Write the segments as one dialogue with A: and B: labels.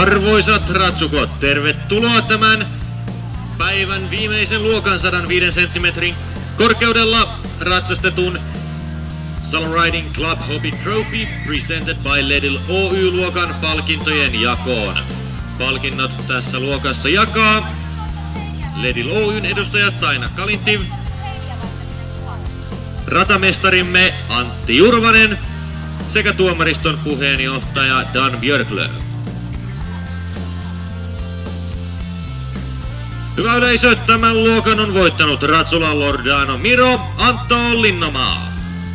A: Arvoisat ratsukot, tervetuloa tämän päivän viimeisen luokan 105 senttimetrin korkeudella ratsastetun Salon Riding Club Hobby Trophy presented by Ledil Oy-luokan palkintojen jakoon. Palkinnot tässä luokassa jakaa Ledil Oyn edustaja Taina Kalintiv, ratamestarimme Antti Jurvanen sekä tuomariston puheenjohtaja Dan Björklöv. Hyvä yleisö, tämän luokan on voittanut Ratsula Lordano Miro Antto Linnomaa.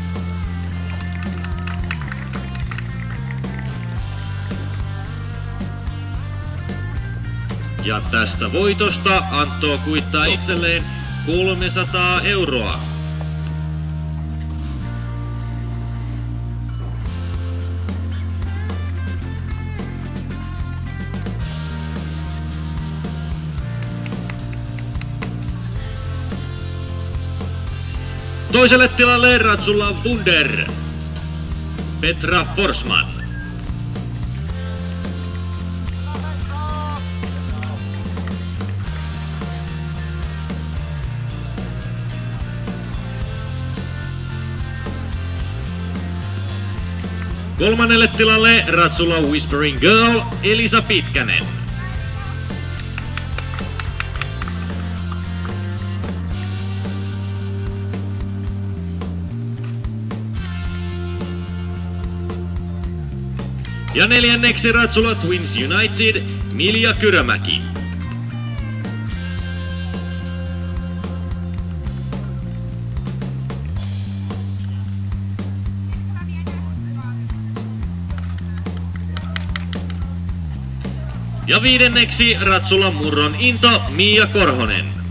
A: Ja tästä voitosta Antto kuittaa itselleen 300 euroa. Toiselle tilalle Ratsula Wunder Petra Forsman. Kolmannelle tilalle Ratsula Whispering Girl Elisa Pitkänen. Ja neljänneksi Ratsula Twins United Milja Kyrömäki. Ja viidenneksi Ratsula Murron Into Mia Korhonen.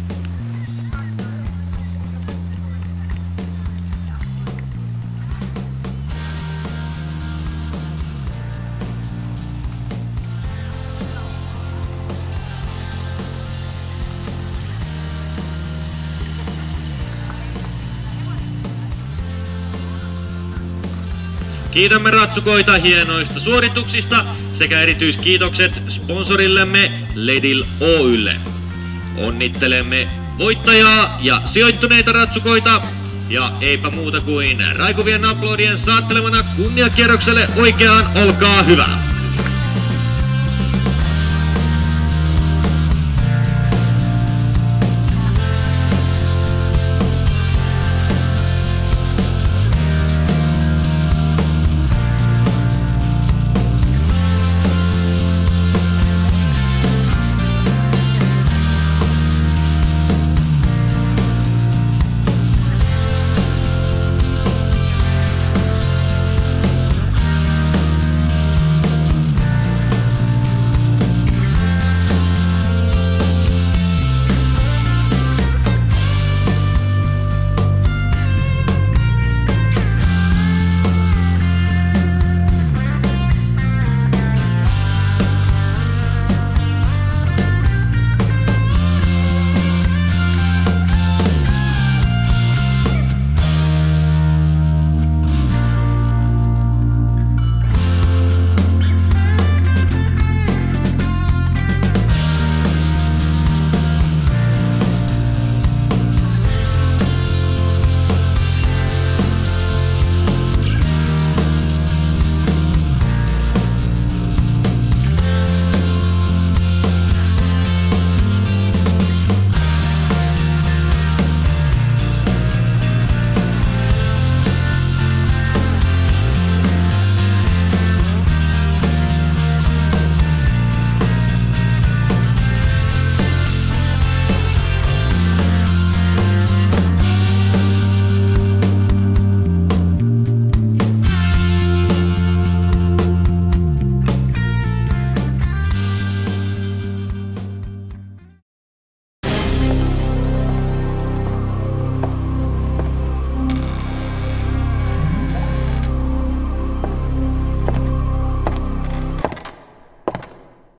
A: Kiitämme ratsukoita hienoista suorituksista sekä erityiskiitokset sponsorillemme Ledil Oylle. Onnittelemme voittajaa ja sijoittuneita ratsukoita ja eipä muuta kuin raikuvien aplodien saattelemana kunniakierrokselle oikeaan, olkaa hyvä!